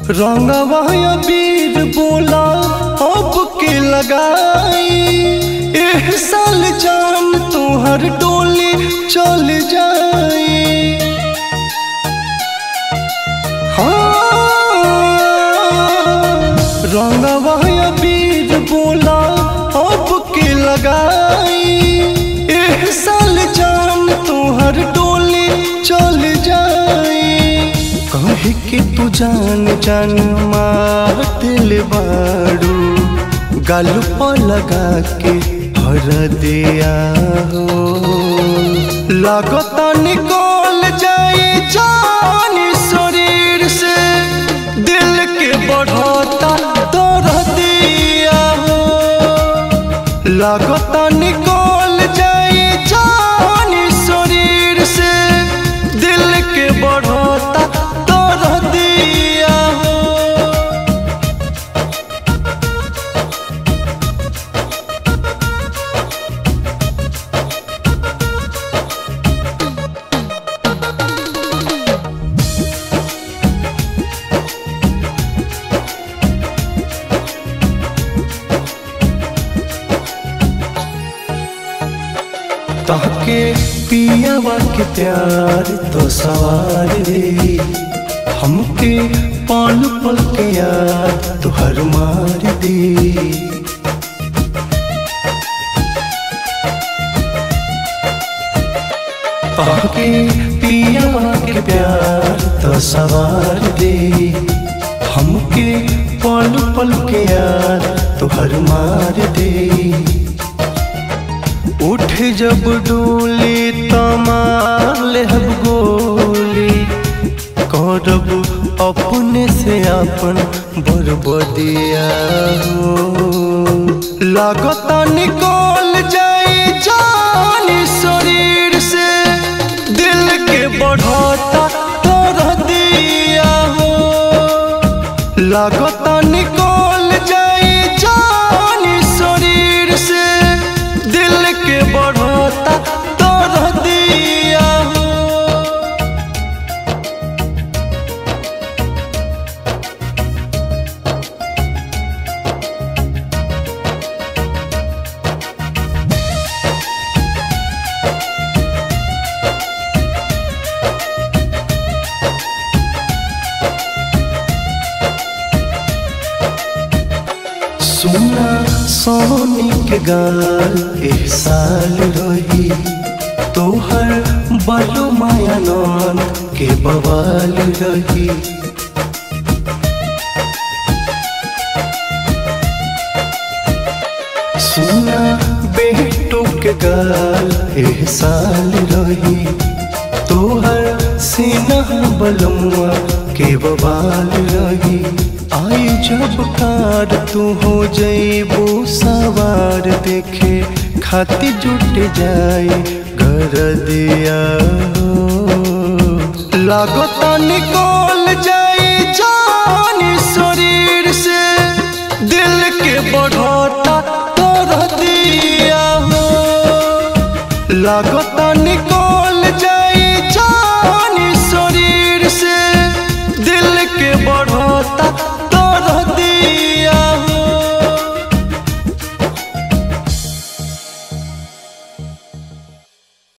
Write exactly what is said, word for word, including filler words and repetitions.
रंगवा अबीर बोला अब के लगाई, एह साल जान तुहर डोली चल जाई। हाँ रंगवा अबीर बोला अब के लगाई, एह साल जान तुहर डोली चल जाई। कहे कि तू जान जान मार दिल बाड़ू, गाल पर लगा के हर दिया हो। लागता निकल जाए जान शरीर से, दिल के बढ़ता दर्द दिया हो। लागता निकल जाए जान शरीर से, दिल के बढ़ता दर्द दिया हो। ताके पियावा के प्यार तो सवार दे, हमके पल पल के याद तुहर मार दे। ताके पियावा के प्यार तो सवार दे, हमके पल पल के याद तुहर मार दे। उठ जब डोली तमार लेहब गोली, करब अपने से अपन बर्बादिया हो। लागता निकल जाए जान शरीर से, दिल के बढ़ता दर्द दिया हो। लागता निकल जाए जान शरीर से, दिल के बढ़ता दर्द दिया हो। सुना सोनी के गाल एह साल रही, तोहर बालू माया नौन के बवाल रही। सुना बेटो के गाल एह साल रही, तोहर सीना बलमुआ के बवाल रही। आई जब कार तू हो जइबो सवार, देखे खाती जुट जाए घर दिया हो। लागता निकल जाए जान शरीर से, दिल के बढ़ता दर्द दिया हो। लागता निकल